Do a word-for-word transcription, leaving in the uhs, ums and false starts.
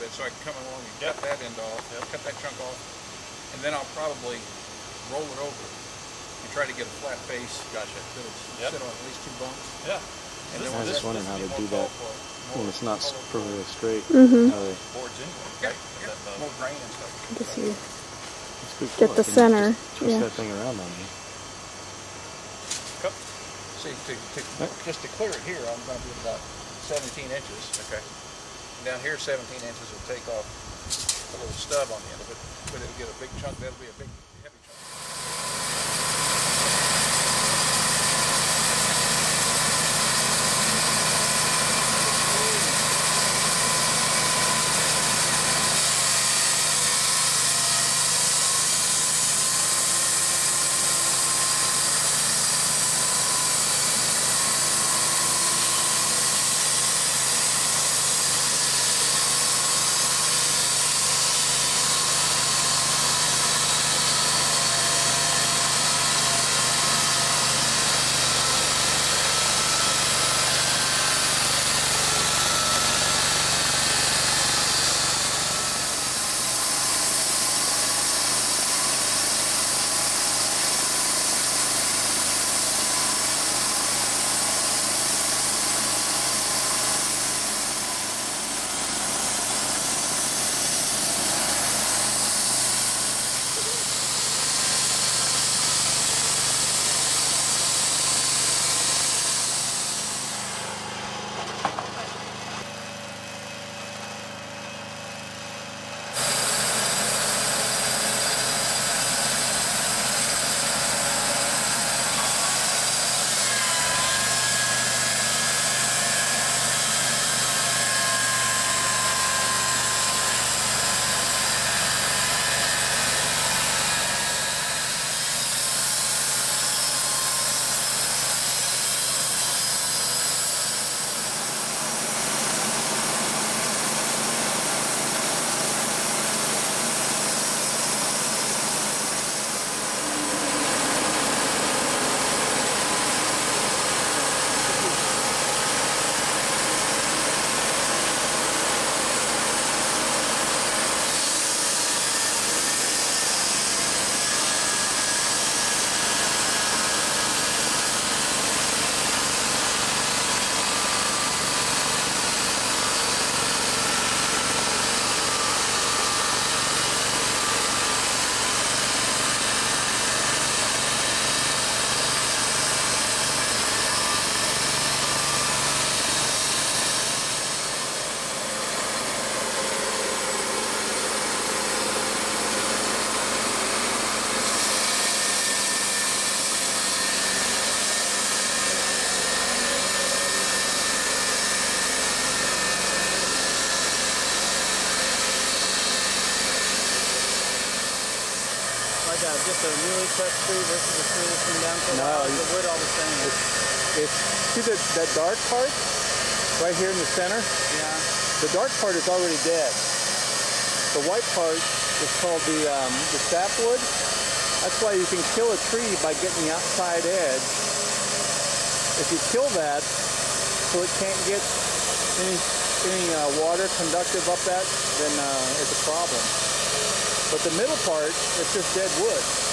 good, so I can come along and yep. cut that end off, yep. cut that chunk off, and then I'll probably roll it over and try to get a flat face. Gotcha. That'll yep. sit on at least two bumps. Yeah. I And was just wondering how to do that when it's not perfectly straight. Mm-hmm. How they... Boards anyway, yeah, right? yeah. That, uh, more grain and stuff. Just you Cool. get the center. Just twist yeah. that thing around on me. Cup. See, to, to, right. just to clear it here, I'm going to do about seventeen inches. Okay. And down here, seventeen inches will take off a little stub on the end of it, but it'll get a big chunk. That'll be a big, heavy chunk. Like a, just a newly cut tree versus a tree that's been down for a no, while. The wood all the same. It's, it's, see the, that dark part right here in the center? Yeah. The dark part is already dead. The white part is called the, um, the sapwood. That's why you can kill a tree by getting the outside edge. If you kill that so it can't get any, any uh, water conductive up that, then uh, it's a problem. But the middle part, it's just dead wood.